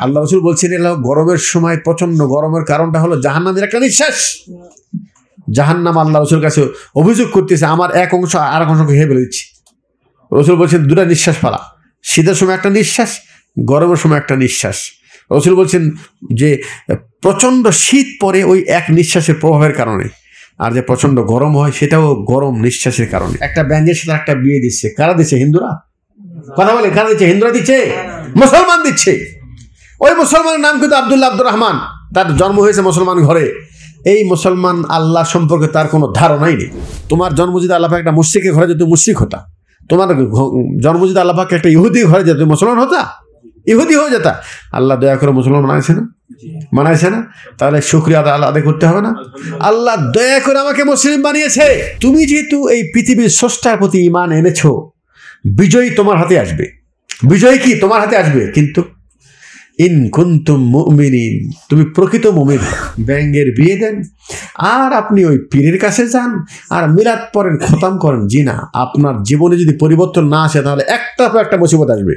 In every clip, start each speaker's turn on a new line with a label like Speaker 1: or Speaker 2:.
Speaker 1: আল্লাহ রাসূল বলছেন গরমের সময় প্রচন্ড গরমের কারণটা হলো জাহান্নামের একটা নিঃশ্বাস। জাহান্নাম আল্লাহ রাসূলের কাছে অভিযোগ করতেছে, আমার এক অংশ আর এক অংশকে খেয়ে ফেলে দিচ্ছে। রাসূল বলছেন দুটা নিঃশ্বাস ফেলা, শীতের সময় একটা নিঃশ্বাস, গরমের সময় একটা নিঃশ্বাস। রাসূল বলছেন যে প্রচণ্ড শীত পড়ে ওই এক নিঃশ্বাসের প্রভাবের কারণে, আর যে প্রচণ্ড গরম হয় সেটাও গরম নিঃশ্বাসের কারণে। একটা ব্যাঙের সাথে একটা বিয়ে দিচ্ছে, কারা দিচ্ছে? হিন্দুরা। কথা বলে কারা দিচ্ছে? হিন্দুরা দিচ্ছে, মুসলমান দিচ্ছে। ওই মুসলমানের নাম কিন্তু আব্দুল্লাহ আব্দুর রহমান, তার জন্ম হয়েছে মুসলমান ঘরে। এই মুসলমান আল্লাহ সম্পর্কে তার কোনো ধারণাই নেই। তোমার জন্ম যদি আল্লাহ একটা মুশরিকের ঘরে যেত মুশরিক হতা, তোমার জন্ম যদি আল্লাহ একটা ইহুদি ঘরে যেত মুসলমান হতা, ইহুদি হয়ে যেতা। আল্লাহ দয়া করে মুসলমান বানাইছে না? বানাইছে না? তাহলে শুকরিয়া আদায় করতে হবে না? আল্লাহ দয়া করে আমাকে মুসলিম বানিয়েছে। তুমি যেহেতু এই পৃথিবীর স্রষ্টার প্রতি ঈমান এনেছো, বিজয় তোমার হাতে আসবে। বিজয় কি তোমার হাতে আসবে, কিন্তু ইন কুনতুম মুমিনিন, তুমি প্রকৃত মুমিন। ব্যাঙের বিয়ে দেন আর আপনি ওই পীরের কাছে যান আর মিলাদ পড়েন, খতম করেন। জি না, আপনার জীবনে যদি পরিবর্তন না আসে তাহলে একটা পর একটা মুসিবত আসবে।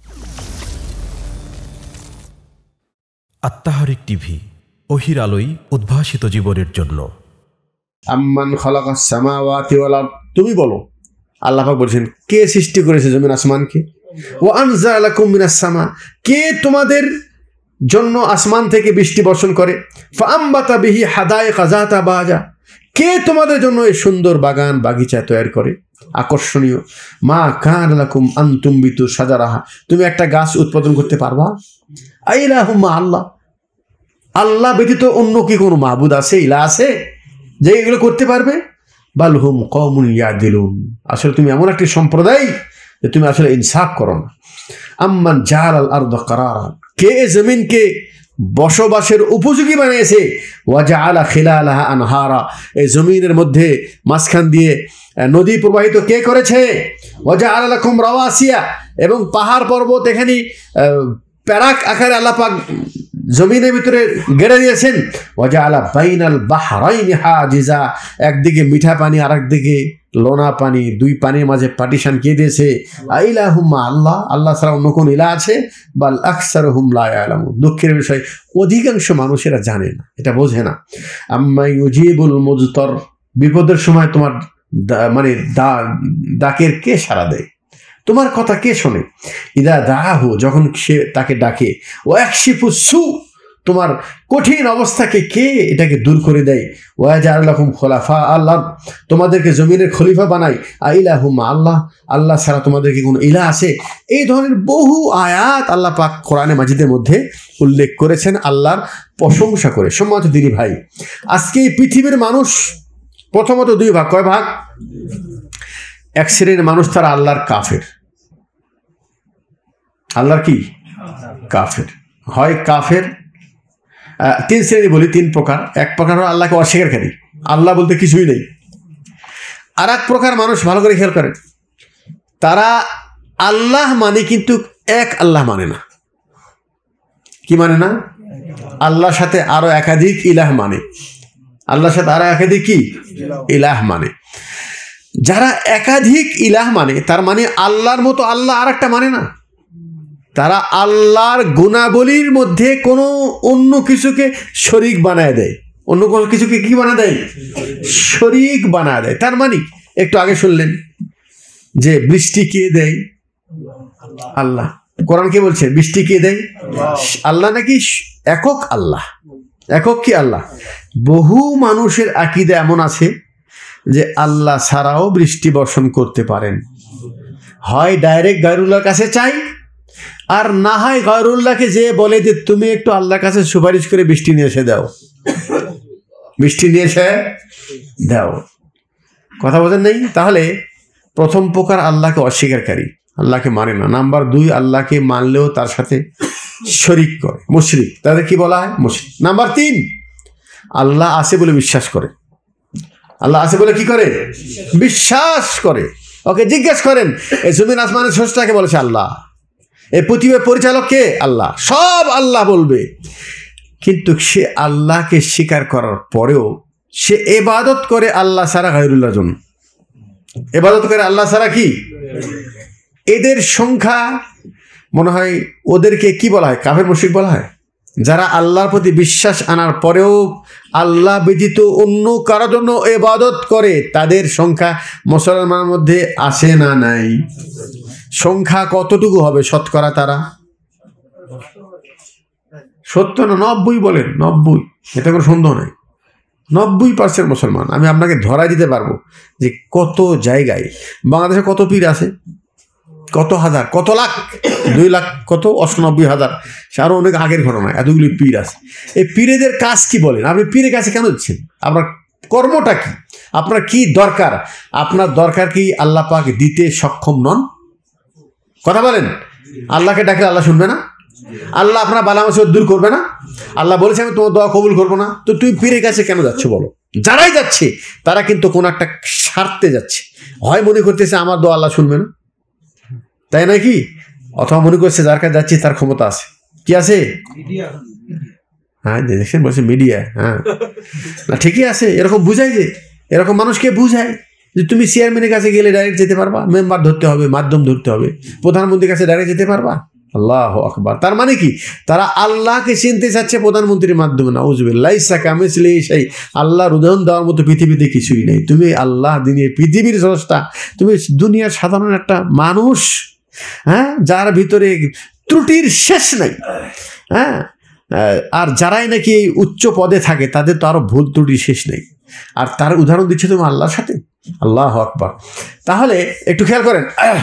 Speaker 2: আত্মাহারিক টিভি, ওহির আলোয় উদ্ভাসিত জীবনের জন্য।
Speaker 1: আম্মান খালাকাস সামাওয়াতি ওয়াল আরদ, তুমি বলো আল্লাহ পাক বলেছেন কে সৃষ্টি করেছে জমিন আসমানকে? ওয়া আনজালা লাকুম মিনাস সামা, কে তোমাদের জন্য আসমান থেকে বৃষ্টি বর্ষণ করে? ফাআমবাতা বিহি হাদায়েকা যাতা বাজা, কে তোমাদের জন্য এই সুন্দর বাগান বাগিচা তৈরি করে, আকর্ষণীয়। মা কান লাকুম আন তুমবিতু শাজারাহা, তুমি একটা গাছ উৎপাদন করতে পারবা? আইলাহুম্মা আল্লাহ, আল্লাহ ব্যতীত অন্য কি কোনো মাবুদ আছে, ইলা আছে যে এগুলো করতে পারবে? বাল হুম কওমুন ইয়াদিলুন, আসলে তুমি এমন একটি সম্প্রদায় যে তুমি আসলে ইনসাফ করো না। আম্মান জাআলাল আরদা কারারা, কে জমিনকে বসবাসের উপযোগী বানিয়েছে? ওয়া জাআলা খিলালাহা আনহারা, এই জমিনের মধ্যে মাঝখান দিয়ে নদী প্রবাহিত কে করেছে? ওয়া জাআলা লাকুম রাওয়াসিয়া, এবং পাহাড় পর্বত এখানে প্যারাক আকারে আল্লাহ পাক জমিনের ভিতরে গেড়ে দিয়েছেন। ওয়া জাআলা বাইনাল বাহরাইনি হাজিজা, একদিকে মিঠা পানি আর একদিকে লোনা পানি, দুই পানির মাঝে পার্টিশন কে দিয়েছে? আইলাহুম্মা আল্লাহ, আল্লাহ ছাড়া অন্য কোন ইলাহ আছে? বাল আকসারুহুম লা ইয়ালামুন, দুঃখের বিষয় অধিকাংশ মানুষেরা জানে না, এটা বোঝে না। আম্মা ইউজিবুল মুজতর, বিপদের সময় তোমার মানে ডাকের কে সাড়া দেয়? তোমার কথা কে শোনে? ইদা দাহু, যখন সে তাকে ডাকে। ও একশিফু সু, তোমার কঠিন অবস্থাকে কে এটাকে দূর করে দেয়। ওয়াজাআল লাকুম খোলাফা আল্লাহ, তোমাদেরকে জমিনের খলিফা বানায়। আইলাহুম্মা আল্লাহ, আল্লাহ ছাড়া তোমাদেরকে কোনো ইলাহ আছে? এই ধরনের বহু আয়াত আল্লাহ পাক কোরআনে মাজিদের মধ্যে উল্লেখ করেছেন আল্লাহর প্রশংসা করে। সম্মানিত দিনী ভাই, আজকে এই পৃথিবীর মানুষ প্রথমত দুই ভাগ। কয় ভাগ? এক শ্রেণীর মানুষ তারা আল্লাহর কাফের। আল্লাহর কি? কাফের। হয় কাফের, তিন শ্রেণী বলি, তিন প্রকার। এক প্রকার হলো আল্লাহকে অস্বীকারী, আল্লাহ বলতে কিছুই নেই। আর এক প্রকার মানুষ, ভালো করে খেয়াল করেন, তারা আল্লাহ মানে কিন্তু এক আল্লাহ মানে না। কি মানে না? আল্লাহর সাথে আরো একাধিক ইলাহ মানে। আল্লাহর সাথে আরো একাধিক কি ইলাহ মানে। যারা একাধিক ইলাহ মানে, তার মানে আল্লাহর মতো আল্লাহ আর একটা মানে না। তারা আল্লাহর গুণাবলীর মধ্যে কোনো অন্য কিছুকে শরীক বানায় দেয়। অন্য কোনো কিছুকে কি বানা দেয়? শরীক বানায় দেয়। তার মানে একটু আগে শুনলেন যে বৃষ্টি কে দেয়? আল্লাহ। কোরআন কে বলছে বৃষ্টি কে দেয়? আল্লাহ নাকি একক আল্লাহ? একক কি আল্লাহ? বহু মানুষের আকীদা এমন আছে যে আল্লাহ ছাড়াও বৃষ্টি বর্ষণ করতে পারেন। হয় ডাইরেক্ট গায়রুল্লাহর কাছে চাই, আর না হয় গায়রুল্লাহকে যে বলে যে তুমি একটু আল্লাহর কাছে সুপারিশ করে বৃষ্টি নিয়ে এসে দাও, বৃষ্টি নিয়ে এসে দাও। কথা বোঝেন নেই? তাহলে প্রথম প্রকার আল্লাহকে অস্বীকারী, আল্লাহকে মানে না। নাম্বার দুই, আল্লাহকে মানলেও তার সাথে শরীক করে, মুশরিক। তাদের কি বলা হয়? মুশরিক। নাম্বার তিন, আল্লাহ আছে বলে বিশ্বাস করে। আল্লাহ আছে বলে কি করে? বিশ্বাস করে। ওকে জিজ্ঞেস করেন এই জমিন আসমানের স্রষ্টাকে বলেছে আল্লাহ, এই পৃথিবীর পরিচালক কে? আল্লাহ। সব আল্লাহ বলবে, কিন্তু সে আল্লাহকে স্বীকার করার পরেও সে ইবাদত করে আল্লাহ ছাড়া গায়রুল্লাহর জন্য। ইবাদত করে আল্লাহ ছাড়া কি? এদের সংখ্যা মনে হয় ওদেরকে কি বলা হয়, কাফের মুশরিক বলা হয়। যারা আল্লাহর প্রতি বিশ্বাস আনার পরেও আল্লাহ ব্যতীত অন্য কারোর জন্য ইবাদত করে, তাদের সংখ্যা মুসলমানের মধ্যে আসে না নাই? সংখ্যা কতটুকু হবে শতকরা? তারা 70 না 90 বলেন, 90, এটা কোনো সন্দেহ নাই। 90% মুসলমান। আমি আপনাকে ধরা দিতে পারবো যে কত জায়গায় বাংলাদেশে কত পীর আছে, কত হাজার, কত লাখ, 2 লাখ, কত 98,000, আরও অনেক আগের ঘটনা। এতগুলি পীর আছে। এই পীরেদের কাজ কি বলেন? আপনি পীরের কাছে কেন দিচ্ছেন? আপনার কর্মটা কি? আপনার কি দরকার? আপনার দরকার কি আল্লাহ পাক দিতে সক্ষম নন? কথা বলেন। আল্লাহকে ডাকলে আল্লাহ শুনবে না? আল্লাহ আপনার বালা মুসিবত দূর করবে না? আল্লাহ বলেছে আমি তোমার দোয়া কবুল করবো না? তো তুমি পীরের কাছে কেন যাচ্ছ বলো? যারাই যাচ্ছে তারা কিন্তু কোনো একটা স্বার্থে যাচ্ছে। হয় মনে করতেছে আমার দোয়া আল্লাহ শুনবে না, তাই নাকি? অথবা মনে করছে যার কাছে যাচ্ছি তার ক্ষমতা আছে। কি আছে? হ্যাঁ দেখছেন, বলছে মিডিয়া। হ্যাঁ না ঠিকই আছে। এরকম বুঝায়, যে এরকম মানুষকে বুঝায় যে তুমি চেয়ারম্যানের কাছে গেলে ডাইরেক্ট যেতে পারবা, মেম্বার ধরতে হবে, মাধ্যম ধরতে হবে, প্রধানমন্ত্রীর কাছে ডাইরেক্ট যেতে পারবা। আল্লাহ আকবার। তার মানে কি? তারা আল্লাহকে চিনতে চাচ্ছে প্রধানমন্ত্রীর মাধ্যমে। নাউযুবিল্লাহ। লাইসা কামিসলিহি শাই। আল্লাহর উদাহরণ দেওয়ার মতো পৃথিবীতে কিছুই নেই। তুমি আল্লাহ দিনের পৃথিবীর স্রষ্টা, তুমি দুনিয়ার সাধারণ একটা মানুষ, হ্যাঁ, যার ভিতরে ত্রুটির শেষ নাই। হ্যাঁ, আর যারাই নাকি এই উচ্চ পদে থাকে তাদের তো আরো ভুল ত্রুটির শেষ নেই। আর তার উদাহরণ দিচ্ছে তুমি আল্লাহর সাথে। আল্লাহ আকবার। তাহলে একটু খেয়াল করেন,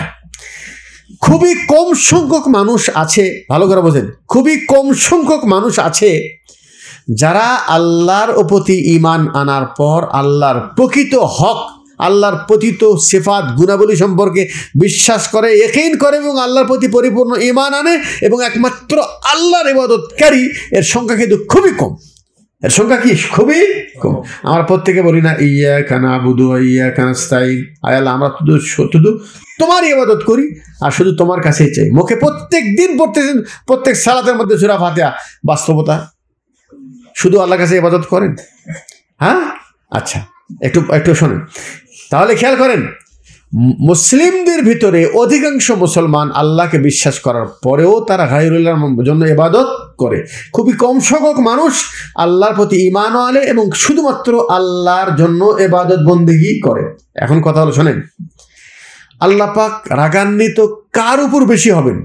Speaker 1: খুবই কম সংখ্যক মানুষ আছে, ভালো করে বোঝেন, খুবই কম সংখ্যক মানুষ আছে যারা আল্লাহর প্রতি ঈমান আনার পর আল্লাহর প্রকৃত হক, আল্লাহর প্রকৃত সিফাত গুণাবলী সম্পর্কে বিশ্বাস করে, ইয়াকিন করে এবং আল্লাহর প্রতি পরিপূর্ণ ঈমান আনে এবং একমাত্র আল্লাহর ইবাদতকারী। এর সংখ্যা কিন্তু খুবই কম। এর সংখ্যা কি? খুবই কম। আমরা প্রত্যেকে বলি না ইয়্যাকা না'বুদু ওয়া ইয়্যাকা নাস্তাঈন, আয় আল্লাহ আমরা শুধু তোমার ইবাদত করি আর শুধু তোমার কাছেই চাই। মুখে প্রত্যেক দিন পড়তেছেন, প্রত্যেক সালাতের মধ্যে সূরা ফাতিহা। বাস্তবতা শুধু আল্লাহর কাছে ইবাদত করেন? হ্যাঁ, আচ্ছা একটু শোনেন তাহলে, খেয়াল করেন, মুসলিমদের ভিতরে অধিকাংশ মুসলমান আল্লাহকে বিশ্বাস করার পরেও তারা গায়রুল্লাহর জন্য ইবাদত করে। খুবই কম সংখ্যক মানুষ আল্লাহর প্রতি ঈমান আনে এবং শুধুমাত্র আল্লাহর জন্য ইবাদত বন্দেগী করে। এখন কথা হলো, শোনেন, আল্লাহ পাক রাগান্বিত কার উপর বেশি হবেন?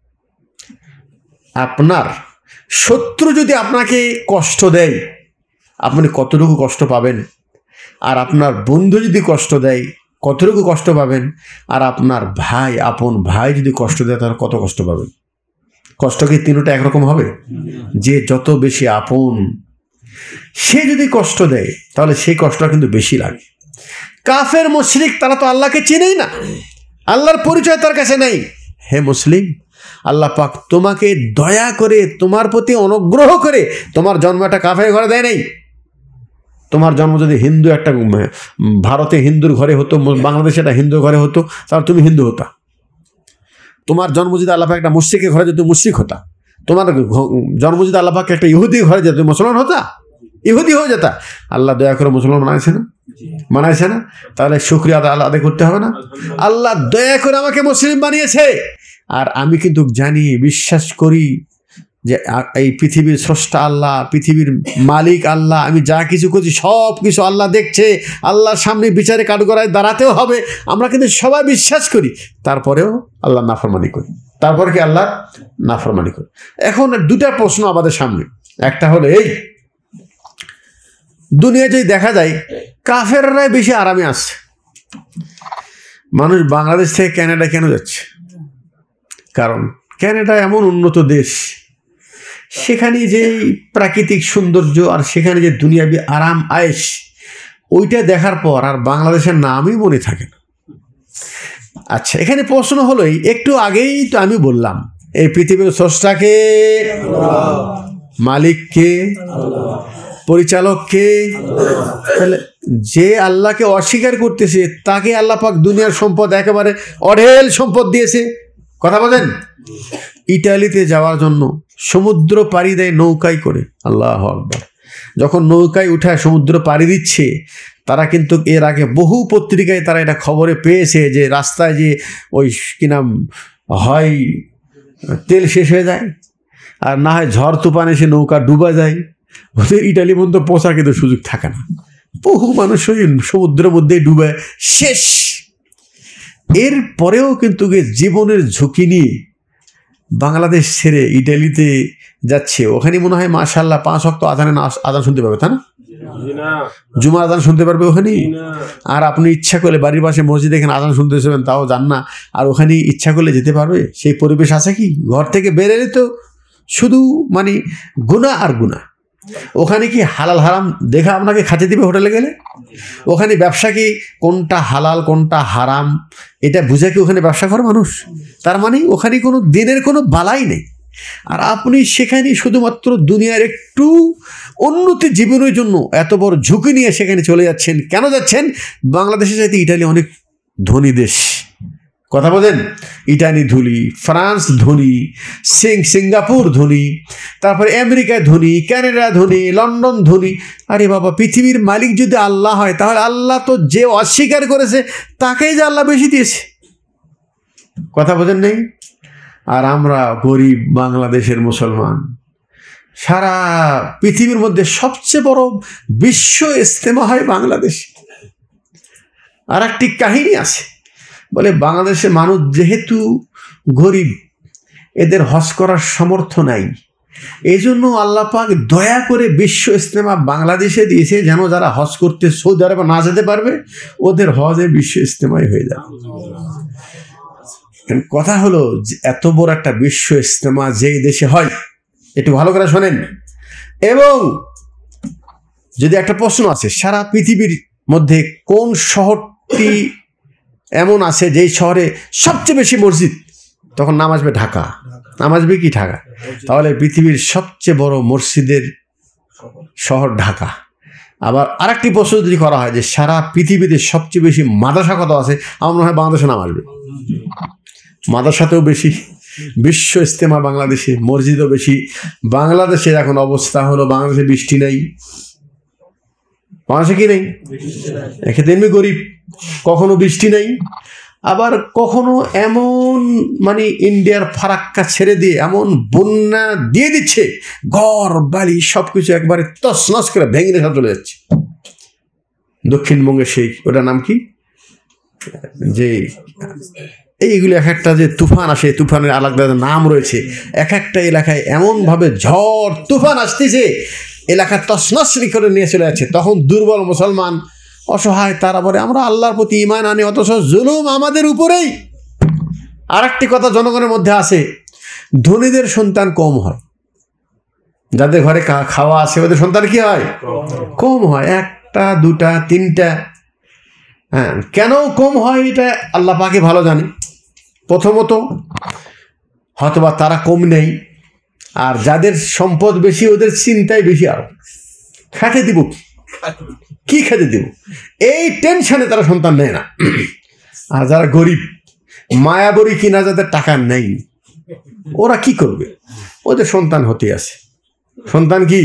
Speaker 1: আপনার শত্রু যদি আপনাকে কষ্ট দেয়, আপনি কতটুকু কষ্ট পাবেন? আর আপনার বন্ধু যদি কষ্ট দেয়, কতটুকু কষ্ট পাবেন? আর আপনার ভাই, আপন ভাই যদি কষ্ট দেয়, তাহলে কত কষ্ট পাবেন? কষ্ট কি তিনটা একরকম হবে? যে যত বেশি আপন, সে যদি কষ্ট দেয় তাহলে সেই কষ্টটা কিন্তু বেশি লাগে। কাফের মুশরিক তারা তো আল্লাহকে চেনেই না, আল্লাহর পরিচয় তার কাছে নেই। হে মুসলিম, আল্লাহ পাক তোমাকে দয়া করে, তোমার প্রতি অনুগ্রহ করে তোমার জন্ম একটা কাফের ঘরে দেয় নাই। তোমার জন্ম যদি হিন্দু একটা ভারতে হিন্দুর ঘরে হতো, বাংলাদেশে একটা হিন্দুর ঘরে হতো, তাহলে তুমি হিন্দু হতা। তোমার জন্ম যদি আল্লাহ পাক একটা মুশরিকের ঘরে যেত, মুশরিক হতা। তোমার জন্ম যদি আল্লাহ পাক একটা ইহুদির ঘরে যেত, মুসলমান হতা, ইহুদি হয়ে যেতা। আল্লাহ দয়া করে মুসলমান বানাইছে না? বানাইছে না? তাহলে শুকরিয়া আল্লাহ আদায় করতে হবে না? আল্লাহ দয়া করে আমাকে মুসলিম বানিয়েছে। আর আমি কিন্তু জানি, বিশ্বাস করি যে এই পৃথিবীর স্রষ্টা আল্লাহ, পৃথিবীর মালিক আল্লাহ। আমি যা কিছু করছি সব কিছু আল্লাহ দেখছে। আল্লাহর সামনে বিচারে কাঠগড়ায় দাঁড়াতেও হবে। আমরা কিন্তু সবাই বিশ্বাস করি, তারপরেও আল্লাহ নাফরমানি করি। তারপরে কি আল্লাহ নাফরমানি করি? এখন দুটা প্রশ্ন আমাদের সামনে। একটা হলো এই, দুনিয়ায় যদি দেখা যায় কাফেররাই বেশি আরামে আসছে, মানুষ বাংলাদেশ থেকে কানাডা কেন যাচ্ছে? কারণ কানাডা এমন উন্নত দেশ, সেখানে যে প্রাকৃতিক সৌন্দর্য আর সেখানে যে দুনিয়াবি আরাম আয়েশ, ওইটা দেখার পর আর বাংলাদেশের নামই মনে থাকে না। আচ্ছা, এখানে প্রশ্ন হলোই, একটু আগেই তো আমি বললাম এই পৃথিবীর স্রষ্টাকে, মালিককে, পরিচালককে। তাহলে যে আল্লাহকে অস্বীকার করতেছে তাকে আল্লাহ পাক দুনিয়ার সম্পদ একেবারে অঢেল সম্পদ দিয়েছে। কথা বলেন, ইটালিতে যাওয়ার জন্য সমুদ্র পাড়ি দেয় নৌকায় করে। আল্লাহু আকবার। যখন নৌকায় উঠায় সমুদ্র পাড়ি দিচ্ছে, তারা কিন্তু এর আগে বহু পত্রিকায় তারা এটা খবরে পেয়েছে যে রাস্তায় যে ওই কি নাম হয় তেল শেষ হয়ে যায়, আর না হয় ঝড় তুফান এসে নৌকা ডুবা যায়। ওদের ইটালি পর্যন্ত পৌঁছার কিন্তু সুযোগ থাকে না, বহু মানুষ ওই সমুদ্রের মধ্যে ডুবে শেষ। এর পরেও কিন্তু জীবনের ঝুঁকি নিয়ে বাংলাদেশ ছেড়ে ইটালিতে যাচ্ছে। ওখানে মনে হয় মাশাআল্লাহ 5 ওয়াক্ত আজান শুনতে পাবে, তাই না? জুমার আজান শুনতে পারবে ওখানে। আর আপনি ইচ্ছা করলে বাড়ির পাশে মসজিদ এখানে আজান শুনতে যাবেন, তাও যান না, আর ওখানে ইচ্ছা করলে যেতে পারবে? সেই পরিবেশ আছে কি? ঘর থেকে বেরোলে তো শুধু মানে গুনাহ আর গুনাহ। ওখানে কি হালাল হারাম দেখা আপনাকে খাতে দিবে হোটেলে গেলে? ওখানে ব্যবসা কি কোনটা হালাল কোনটা হারাম এটা বুঝে কি ওখানে ব্যবসা করে মানুষ? তার মানে ওখানে কোনো দিনের কোনো বালাই নেই। আর আপনি সেখানে শুধুমাত্র দুনিয়ার একটু উন্নতি জীবনের জন্য এত বড় ঝুঁকি নিয়ে সেখানে চলে যাচ্ছেন। কেন যাচ্ছেন? বাংলাদেশের চাইতে ইটালি অনেক ধনী দেশ, কথা বলেন। ইটালি ধনী, ফ্রান্স ধনী, সিঙ্গাপুর ধনী, তারপরে আমেরিকায় ধনী, কানাডা ধনী, লন্ডন ধনী। আরে বাবা, পৃথিবীর মালিক যদি আল্লাহ হয় তাহলে আল্লাহ তো যে অস্বীকার করেছে তাকেই যে আল্লাহ বেশি দিয়েছে, কথা বোঝেন নেই? আর আমরা গরিব বাংলাদেশের মুসলমান, সারা পৃথিবীর মধ্যে সবচেয়ে বড় বিশ্ব ইজতেমা হয় বাংলাদেশ। আর একটি কাহিনী আছে, বলে বাংলাদেশের মানুষ যেহেতু গরিব, এদের হজ করার সামর্থ্য নাই, এই জন্য আল্লাহ পাক দয়া করে বিশ্ব ইজতেমা বাংলাদেশে দিয়েছে, যেন যারা হজ করতে সৌদি আরবে না যেতে পারবে ওদের হজে বিশ্ব ইজতেমাই হয়ে যাবে। কথা হলো এত বড় একটা বিশ্ব ইজতেমা যেই দেশে হয়, একটু ভালো করে শোনেন। এবং যদি একটা প্রশ্ন আছে, সারা পৃথিবীর মধ্যে কোন শহরটি এমন আছে যেই শহরে সবচেয়ে বেশি মসজিদ, তখন নাম আসবে ঢাকা। নাম আসবে কি? ঢাকা। তাহলে পৃথিবীর সবচেয়ে বড় মসজিদের শহর ঢাকা। আবার আরেকটি প্রশ্ন যদি করা হয় যে সারা পৃথিবীতে সবচেয়ে বেশি মাদ্রাসা কত আছে, আমার মনে হয় বাংলাদেশে নাম আসবে। মাদ্রাসাতেও বেশি, বিশ্ব ইজতেমা বাংলাদেশে, মসজিদও বেশি। বাংলাদেশের এখন অবস্থা হলো, বাংলাদেশে বৃষ্টি নেই। বাংলাদেশে কি নেই? এক্ষেত্রে এমনি গরিব, কখনো বৃষ্টি নেই, আবার কখনো এমন মানে ইন্ডিয়ার ফারাক্কা ছেড়ে দিয়ে এমন বন্যা দিয়ে দিচ্ছে, ঘর বাড়ি সবকিছু একবারে তছনছ করে ভেঙে রেখে চলে যাচ্ছে। দক্ষিণবঙ্গের সেই ওটার নাম কি, যে এইগুলি এক একটা যে তুফান আসে, তুফানের আলাদা নাম রয়েছে। এক একটা এলাকায় এমনভাবে ঝড় তুফান আসতেছে, এলাকা তছনছ করে নিয়ে চলে যাচ্ছে। তখন দুর্বল মুসলমান অসহায়, তারা বলে আমরা আল্লাহর প্রতি ঈমান আনি, অথচ জুলুম আমাদের উপরেই। আর একটি কথা জনগণের মধ্যে আছে, ধনীদের সন্তান কম হয়, যাদের ঘরে খাওয়া আছে ওদের সন্তান কি হয়? কম হয়, 1টা 2টা 3টা। হ্যাঁ, কেন কম হয় এটা আল্লাহ পাকে ভালো জানে। প্রথমত হয়তোবা তারা কম নেই, আর যাদের সম্পদ বেশি ওদের চিন্তাই বেশি, আর খেতে দিব কি খেতে দিব, এই টেনশনে তারা সন্তান নেয় না। আর যারা গরিব, মায়াবরী কিনা যাদের টাকা নেই, ওরা কি করবে? ওদের সন্তান হতেই আছে। সন্তান কি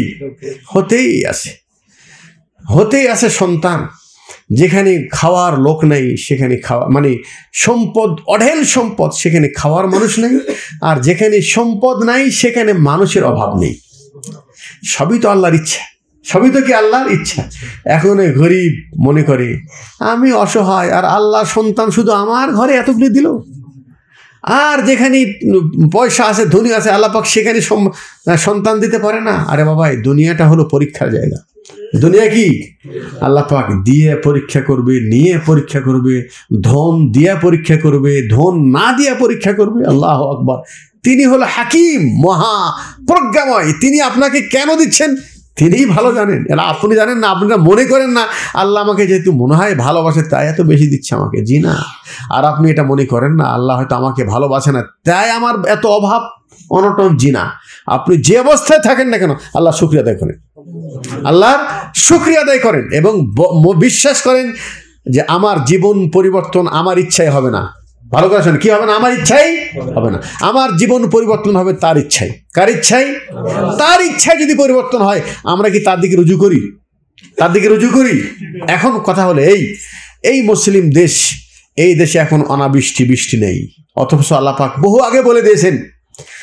Speaker 1: হতেই আছে সন্তান। যেখানে খাওয়ার লোক নেই সেখানে খাওয়া মানে সম্পদ, অঢেল সম্পদ, সেখানে খাওয়ার মানুষ নেই। আর যেখানে সম্পদ নাই সেখানে মানুষের অভাব নেই। সবই তো আল্লাহর ইচ্ছা, সবই তো কি আল্লাহর ইচ্ছা। এখন গরিব মনে করে আমি অসহায়, আর আল্লাহর সন্তান শুধু আমার ঘরে এতগুলি দিল। আর যেখানে পয়সা আছে, ধনী আছে, আল্লাহ পাক সেখানে সন্তান দিতে পারে না। আরে বাবা, দুনিয়াটা হলো পরীক্ষার জায়গা। দুনিয়া কি? আল্লাহ পাক দিয়ে পরীক্ষা করবে, নিয়ে পরীক্ষা করবে, ধন দিয়া পরীক্ষা করবে, ধন না দিয়া পরীক্ষা করবে। আল্লাহু আকবার। তিনি হলো হাকিম, মহা প্রজ্ঞাময়। তিনি আপনাকে কেন দিচ্ছেন তিনিই ভালো জানেন। এরা আপনি জানেন না, আপনারা মনে করেন না আল্লাহ আমাকে যেহেতু মনে হয় ভালোবাসে তাই এত বেশি দিচ্ছে আমাকে। জি না। আর আপনি এটা মনে করেন না আল্লাহ হয়তো আমাকে ভালোবাসে না তাই আমার এত অভাব অনটন। জি না। আপনি যে অবস্থায় থাকেন না কেন আল্লাহ শুকরিয়া আদায় করেন, আল্লাহর শুকরিয়া আদায় করেন এবং বিশ্বাস করেন যে আমার জীবন পরিবর্তন আমার ইচ্ছায় হবে না। ভালো করে শোনেন, কি হবে না? আমার ইচ্ছাই হবে না। আমার জীবন পরিবর্তন হবে তার ইচ্ছায়। কার ইচ্ছাই? তার ইচ্ছায় যদি পরিবর্তন হয় আমরা কি তার দিকে রুজু করি? তার দিকে রুজু করি? এখন কথা হলো এই মুসলিম দেশ, এই দেশে এখন অনাবৃষ্টি, বৃষ্টি নেই। অথচ আল্লাহ পাক বহু আগে বলে দিয়েছেন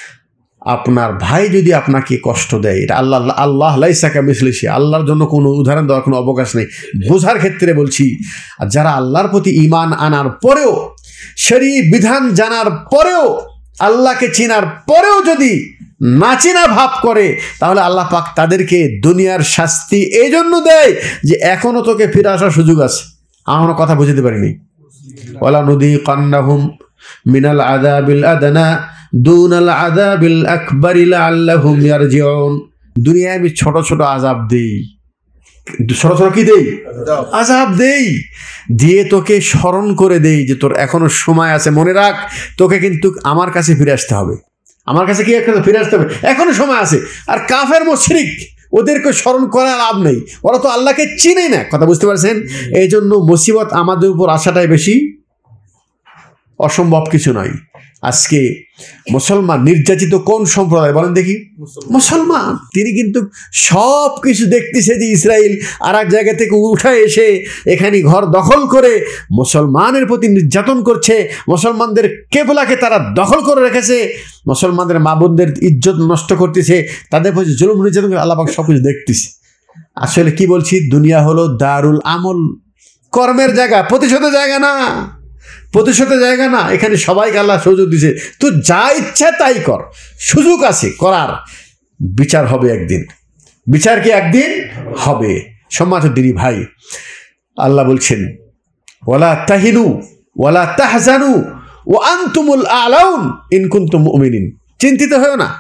Speaker 1: আপনার ভাই যদি আপনাকে কষ্ট দেয়, এটা আল্লাহ লাইসা কামিসলিহি, আল্লাহর জন্য কোনো উদাহরণ দেওয়ার কোনো অবকাশ নেই, বোঝার ক্ষেত্রে বলছি। আর যারা আল্লাহর প্রতি ঈমান আনার পরেও, শরীয়ত বিধান জানার পরেও, আল্লাহকে চেনার পরেও যদি না চেনা ভাব করে, তাহলে আল্লাহ পাক তাদেরকে দুনিয়ার শাস্তি এই জন্য দেয় যে এখনো তোকে ফিরে আসার সুযোগ আছে। আমার কথা বুঝতে পারিনি। ওয়ালা নুযীকান্নাহুম মিনাল আযাবিল আদনা দুনাল আযাবিল আকবারি লাআল্লাহুম ইয়ারজিউন। দুনিয়ায় আমি ছোট ছোট আযাব দেই, ছোট ছোট কি দেই? আযাব দেই, দিয়ে তোকে স্মরণ করে দেই যে তোর এখনো সময় আছে, মনে রাখ তোকে কিন্তু আমার কাছে ফিরে আসতে হবে, আমার কাছে কি একটা ফিরে আসতে হবে, এখনো সময় আছে। আর কাফের মুশরিক ওদেরকে স্মরণ করার লাভ নেই, ওরা তো আল্লাহকে চিনেই না, কথা বুঝতে পারছেন? এই জন্য মুসিবত আমাদের উপর আসাটাই বেশি অসম্ভব কিছু নয়। আজকে মুসলমান নির্যাতিত কোন সম্প্রদায় বলেন দেখি? মুসলমান। তিনি কিন্তু সব কিছু দেখতেছে যে ইসরায়েল আর এক জায়গা থেকে উঠে এসে এখানে ঘর দখল করে মুসলমানের প্রতি নির্যাতন করছে, মুসলমানদের কেবলাকে তারা দখল করে রেখেছে, মুসলমানদের মা বোনদের ইজ্জত নষ্ট করতেছে, তাদের প্রতি জুলুম নির্যাতন করে, আল্লাহ পাক সব কিছু দেখতেছে। আসলে কি বলছি, দুনিয়া হলো দারুল আমল, কর্মের জায়গা, প্রতিশোধের জায়গা না, প্রতিশোধের জায়গা না। এখানে সবাইকে আল্লাহ সুযোগ দিছে, তো যা ইচ্ছা তাই কর, সুযোগ আছে করার, বিচার হবে একদিন, বিচার কি একদিন হবে। সম্মানিত দিনী ভাই, আল্লাহ বলছেন ওয়ালা তাহিনু ওয়ালা তাহজানু ওয়া আনতুমুল আলাউন ইন কুনতুম মুমিনিন। চিন্তিত হও না,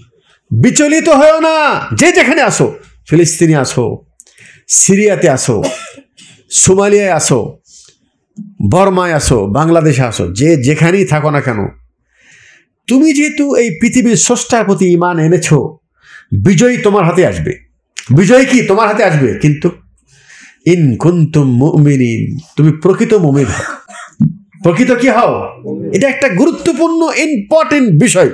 Speaker 1: বিচলিত হও না, যে যেখানে আসো, ফিলিস্তিনে আসো, সিরিয়াতে আসো, সোমালিয়ায় আসো, বর্মায় আসো, বাংলাদেশে আসো, যে যেখানেই থাকো না কেন, তুমি যেহেতু এই পৃথিবীর স্রষ্টার প্রতি ঈমান এনেছো, বিজয় তোমার হাতে আসবে। বিজয় কি তোমার হাতে আসবে, কিন্তু ইন কুনতুম মুমিনিন, তুমি প্রকৃত মুমিন হও। প্রকৃত কি হও, এটা একটা গুরুত্বপূর্ণ ইম্পর্টেন্ট বিষয়।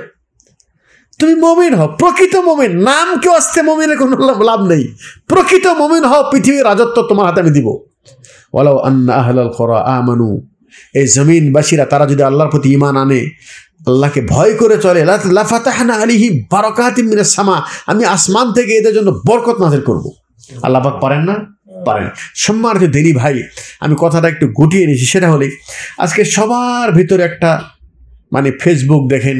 Speaker 1: তুমি মুমিন হও, প্রকৃত মুমিন। নাম কেউ আসতে মুমিনের কোনো লাভ নেই। প্রকৃত মুমিন হও, পৃথিবীর রাজত্ব তোমার হাতে আমি দিব। ওয়ালাউ আন্না আহলাল কুরা আমানু, এই জমিনবাসীরা তারা যদি আল্লাহর প্রতি ঈমান আনে, আল্লাহকে ভয় করে চলে, লাফাতাহনা আলাইহিম বারাকাতিম মিনাস সামা, আমি আসমান থেকে এদের জন্য বরকত নাযিল করব। আল্লাহ পাক পারেন না? পারেন। সম্মানিত দিনী ভাই, আমি কথাটা একটু গুটিয়ে নিয়েছি, সেটা হলে আজকে সবার ভিতরে একটা ফেসবুক দেখেন,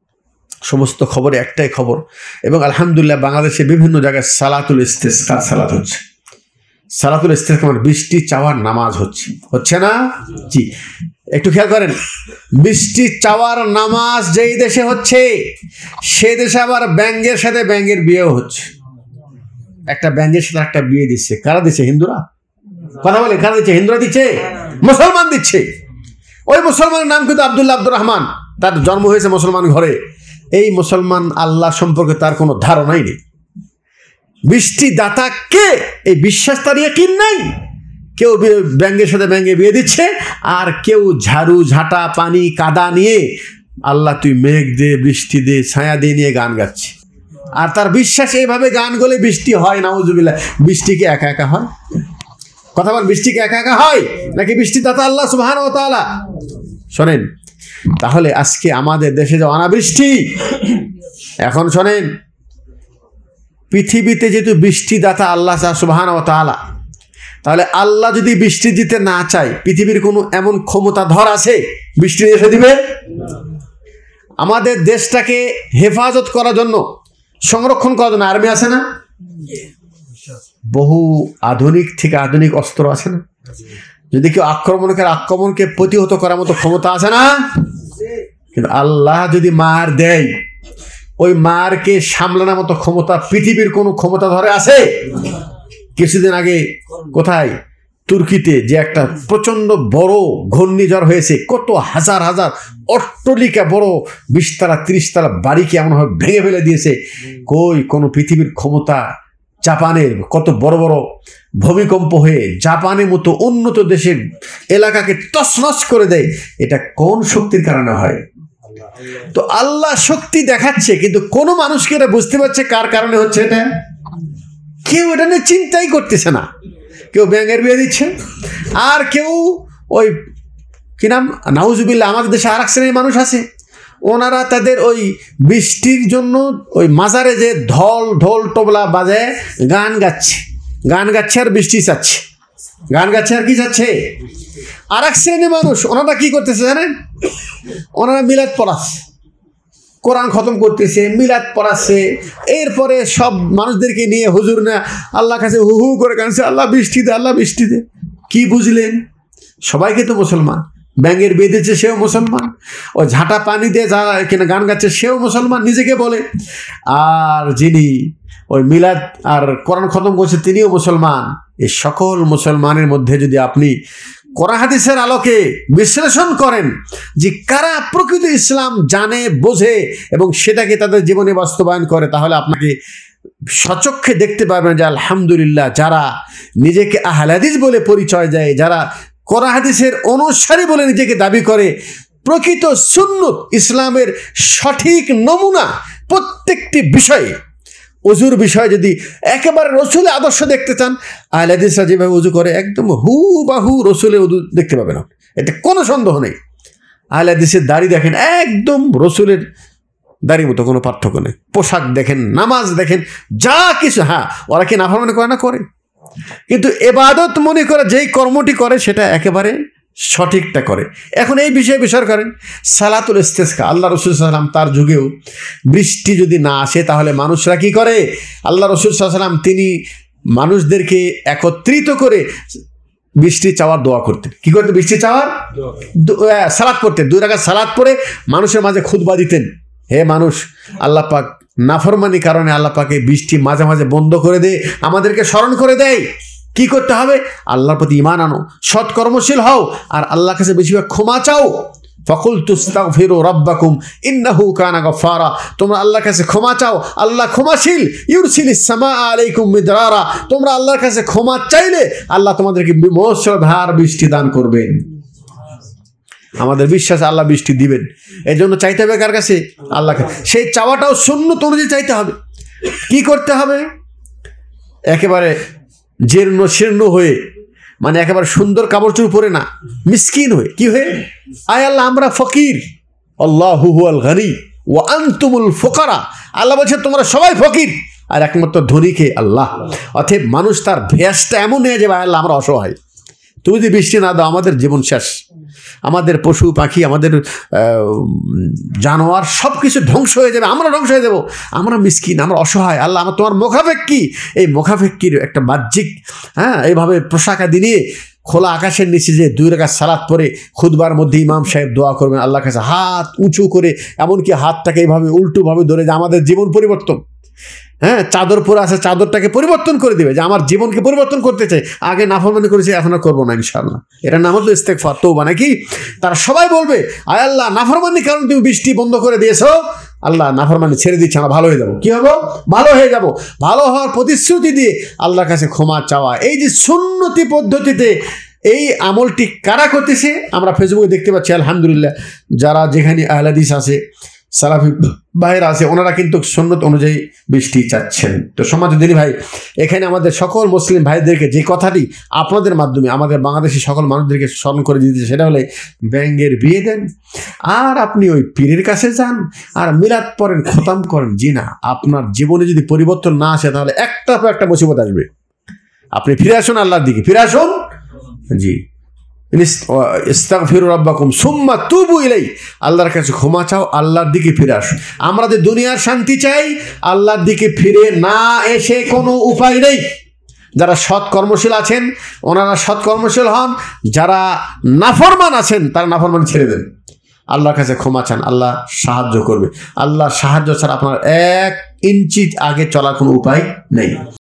Speaker 1: সমস্ত খবরে একটাই খবর, এবং আলহামদুলিল্লাহ বাংলাদেশে বিভিন্ন জায়গায় সালাতুল ইস্তিসকা সালাত হচ্ছে। সালাতুল ইস্তিসকা বৃষ্টি চাওয়ার নামাজ হচ্ছে না? জি, একটু খেয়াল করেন, বৃষ্টি চাওয়ার নামাজ যেই দেশে হচ্ছে, সে দেশে আবার ব্যাঙ্গের সাথে ব্যাঙ্গের বিয়েও হচ্ছে। একটা ব্যাঙ্গের সাথে একটা বিয়ে দিচ্ছে, কারা দিচ্ছে? হিন্দুরা। কথা বলে, কারা দিচ্ছে? হিন্দুরা দিচ্ছে, মুসলমান দিচ্ছে। ওই মুসলমানের নাম কিন্তু আব্দুল্লাহ আব্দুর রহমান, তার জন্ম হয়েছে মুসলমান ঘরে। এই মুসলমান আল্লাহ সম্পর্কে তার কোনো ধারণাই নেই। বৃষ্টি দাতা কে এই বিশ্বাস তার ইয়াকিন নাই। কেউ ব্যাঙ্গের সাথে ব্যাঙ্গে বিয়ে দিচ্ছে, আর কেউ ঝাড়ু ঝাঁটা পানি কাদা নিয়ে আল্লাহ তুই মেঘ দে, বৃষ্টি দে, ছায়া দিয়ে নিয়ে গান গাচ্ছে। আর তার বিশ্বাস এইভাবে গান গলে বৃষ্টি হয়। নাউজুবিল্লাহ। বৃষ্টি কি একা একা হয়? কথা বল, বৃষ্টি কি একা একা হয়, নাকি বৃষ্টি দাতা আল্লাহ সুবহানাহু ওয়া তাআলা? শোনেন, তাহলে আজকে আমাদের দেশে যে অনাবৃষ্টি, এখন শোনেন, পৃথিবীতে যেহেতু বৃষ্টি দাতা আল্লাহ সুবহানাহু ওয়া তাআলা, তাহলে আল্লাহ যদি বৃষ্টি দিতে না চায়, পৃথিবীর কোনো এমন ক্ষমতাধর আছে বৃষ্টি এসে দিবে? আমাদের দেশটাকে হেফাজত করার জন্য, সংরক্ষণ করার জন্য আর্মি আছে না? বহু আধুনিক থেকে আধুনিক অস্ত্র আছে না? যদি কেউ আক্রমণকে প্রতিহত করার মতো ক্ষমতা আছে না? কিন্তু আল্লাহ যদি মার দেয়, ওই মারকে সামলানোর মতো ক্ষমতা পৃথিবীর কোনো ক্ষমতা ধরে আছে? কিছুদিন আগে কোথায় তুর্কিতে যে একটা প্রচন্ড বড় ঘূর্ণিঝড় হয়েছে, কত হাজার হাজার অট্টালিকা, বড় 20 তলা 30 তলা বাড়িকে এমনভাবে ভেঙে ফেলে দিয়েছে। কই কোনো পৃথিবীর ক্ষমতা, জাপানের কত বড় বড় ভূমিকম্প হয়ে জাপানের মতো উন্নত দেশের এলাকাকে তছনছ করে দেয়, এটা কোন শক্তির কারণে হয়? তো আল্লাহ শক্তি দেখাচ্ছে, কিন্তু কোনো মানুষকে এটা বুঝতে পারছে কার কারণে হচ্ছে এটা? কেউ এটা নিয়ে চিন্তাই করতেছে না। কেউ ব্যাঙের বিয়ে দিচ্ছে, আর কেউ ওই কি নাম, নাউজুবিল্লাহ, আমাদের দেশে আর এক শ্রেণীর মানুষ আছে, ওনারা তাদের ওই বৃষ্টির জন্য ওই মাজারে যে ঢোল তবলা বাজায় গান গাচ্ছে আর বৃষ্টি চাচ্ছে, গান গাচ্ছে আর কি চাচ্ছে। আর এক শ্রেণী মানুষ ওনারা কি করতেছে জানেন, ওনারা মিলাদ পড়াচ্ছে, কোরআন খতম করতেছে, মিলাদ পড়াচ্ছে, এরপরে সব মানুষদেরকে নিয়ে হুজুর না আল্লাহ কাছে হু হু করে কাঁদছে, আল্লাহ বৃষ্টি দে, আল্লাহ বৃষ্টি দে। কি বুঝলেন? সবাইকে তো মুসলমান, ব্যাঙের বেঁধেছে সেও মুসলমান, ও ঝাঁটা পানি দিয়ে যারা কিনা গান গাচ্ছে সেও মুসলমান নিজেকে বলে, আর যিনি ওই মিলাদ আর কোরআন খতম করছে তিনিও মুসলমান। এই সকল মুসলমানের মধ্যে যদি আপনি কোরআন হাদিসের আলোকে বিশ্লেষণ করেন যে কারা প্রকৃত ইসলাম জানে, বোঝে এবং সেটাকে তাদের জীবনে বাস্তবায়ন করে, তাহলে আপনাকে সচক্ষে দেখতে পারবেন যে আলহামদুলিল্লাহ যারা নিজেকে আহলে হাদিস বলে পরিচয় দেয়, যারা কোরআন হাদিসের অনুসারী বলে নিজেকে দাবি করে, প্রকৃত সুন্নত ইসলামের সঠিক নমুনা প্রত্যেকটি বিষয়ে, ওযুর বিষয়ে যদি একেবারে রসুলের আদর্শ দেখতে চান, আহলে হাদিসরা যেভাবে ওযু করে একদম হুবাহু রসুলের ওযু দেখতে পাবেন, এতে কোনো সন্দেহ নেই। আহলে হাদিসের দাড়ি দেখেন একদম রসুলের দাড়ির মতো, কোনো পার্থক্য নেই। পোশাক দেখেন, নামাজ দেখেন, যা কিছু, হ্যাঁ ওরা কি নাফরমানি করে না? করে, কিন্তু ইবাদত মনে করে যেই কর্মটি করে সেটা একেবারে সঠিকটা করে। এখন এই বিষয়ে বিচার করেন সালাতুল ইস্তিসকা, আল্লাহ রাসূল সাল্লাল্লাহু আলাইহি ওয়াসাল্লাম তার যুগেও বৃষ্টি যদি না আসে তাহলে মানুষরা কি করে? আল্লাহ রাসূল সাল্লাল্লাহু আলাইহি ওয়াসাল্লাম তিনি মানুষদেরকে একত্রিত করে বৃষ্টি চাওয়ার দোয়া করতেন। কি করতেন? বৃষ্টি চাওয়ার সালাত পড়তেন, 2 রাকাত সালাত পড়ে মানুষের মাঝে খুতবা দিতেন, হে মানুষ, আল্লাহ পাক নাফরমানি কারণে আল্লাহ পাকে বৃষ্টি মাঝে মাঝে বন্ধ করে দেয়, আমাদেরকে স্মরণ করে দেয়। কি করতে হবে? আল্লাহর প্রতি ঈমান আনো, সৎ কর্মশীল হও, আর আল্লাহর কাছে বেশিরভাগ ক্ষমা চাও। ফাকুলতু আস্তাগফিরু রাব্বাকুম ইন্নাহু কানা গাফফারা, তোমরা আল্লাহর কাছে ক্ষমা চাও, আল্লাহ ক্ষমাশীল। ইউরসিলিস সামাআ আলাইকুম মিদরারা, তোমরা আল্লাহর কাছে ক্ষমা চাইলে আল্লাহ তোমাদেরকে মুষলধার বৃষ্টি দান করবেন। আমাদের বিশ্বাস আল্লাহ বৃষ্টি দিবেন, এই জন্য চাইতে হবে কার কাছে? আল্লাহকে। সেই চাওয়াটাও সুন্নত অনুযায়ী চাইতে হবে। কি করতে হবে? একেবারে জীর্ণ শীর্ণ হয়ে, মানে একেবারে সুন্দর কাপড় চোপড় পরে না, মিসকিন হয়ে। কি হয়ে? আয় আল্লাহ আমরা ফকির, আল্লাহু হুয়াল গানি ওয়া আনতুমুল ফুকারা, আল্লাহ বলছেন তোমরা সবাই ফকির আর একমাত্র ধনীকে আল্লাহ। অতএব মানুষ তার ভেসটা এমন হয়ে যাবে, আল্লাহ আমরা অসহায়, তুমি যদি বৃষ্টি না দাও আমাদের জীবন শেষ, আমাদের পশু পাখি, আমাদের জানোয়ার সব কিছু ধ্বংস হয়ে যাবে, আমরা ধ্বংস হয়ে যাব, আমরা মিসকিন, আমরা অসহায়, আল্লাহ আমার তোমার মুখাফেক্কি। এই মুখাফেক্কির একটা বাহ্যিক, এইভাবে পোশাকাদি নিয়ে খোলা আকাশের নিচে যে 2 রাকাত সালাত পরে খুতবার মধ্যে ইমাম সাহেব দোয়া করবেন আল্লাহর কাছে হাত উঁচু করে, এমনকি হাতটাকে এইভাবে উল্টোভাবে ধরে, যে আমাদের জীবন পরিবর্তন, চাদর পরে আছে, চাদরটাকে পরিবর্তন করে দিবে, যে আমার জীবনকে পরিবর্তন করতে চাই, আগে নাফরমানি করেছি এখন আর করবো না ইনশাআল্লাহ। এটা নাম হলো ইস্তেগফার, তওবা নাকি? তারা সবাই বলবে আয় আল্লাহ নাফরমানি কারণ তুমি বৃষ্টি বন্ধ করে দিয়েছো, আল্লাহ নাফরমানি ছেড়ে দিচ্ছে, আমরা ভালো হয়ে যাবো। কি হবো? ভালো হয়ে যাব। ভালো হওয়ার প্রতিশ্রুতি দিয়ে আল্লাহর কাছে ক্ষমা চাওয়া, এই যে সুন্নতি পদ্ধতিতে এই আমলটি কারা করতেছে আমরা ফেসবুকে দেখতে পাচ্ছি। আলহামদুলিল্লাহ, যারা যেখানে আহলে হাদিস আছে, সালাফি ভাইরা আছে, ওনারা কিন্তু সুন্নত অনুযায়ী বৃষ্টি চাচ্ছেন। তো সম্মানিত দিনী ভাই, এখানে আমাদের সকল মুসলিম ভাইদেরকে যে কথাটি আপনাদের মাধ্যমে আমাদের বাংলাদেশি সকল মানুষদেরকে স্মরণ করে দিতেছে, সেটা হলে ব্যাঙের বিয়ে দেন আর আপনি ওই পীরের কাছে যান আর মিলাদ পড়েন, খতম করেন। জি না, আপনার জীবনে যদি পরিবর্তন না আসে তাহলে একটার পর একটা মুসিবত আসবে। আপনি ফিরে আসুন আল্লাহর দিকে, ফিরে আসুন। জি, ইস্তাগফিরু রাব্বাকুম সুম্মা তুবু ইলাইহি, আল্লাহর কাছে ক্ষমা চাও, আল্লাহর দিকে ফিরে আসো। আমরা যে দুনিয়ার শান্তি চাই, আল্লাহর দিকে ফিরে না এসে কোনো উপায় নেই। যারা সৎ কর্মশীল আছেন ওনারা সৎ কর্মশীল হন, যারা নাফরমান আছেন তারা নাফরমান ছেড়ে দেন, আল্লাহর কাছে ক্ষমা চান, আল্লাহ সাহায্য করবে। আল্লাহর সাহায্য ছাড়া আপনার 1 ইঞ্চি আগে চলার কোনো উপায় নেই।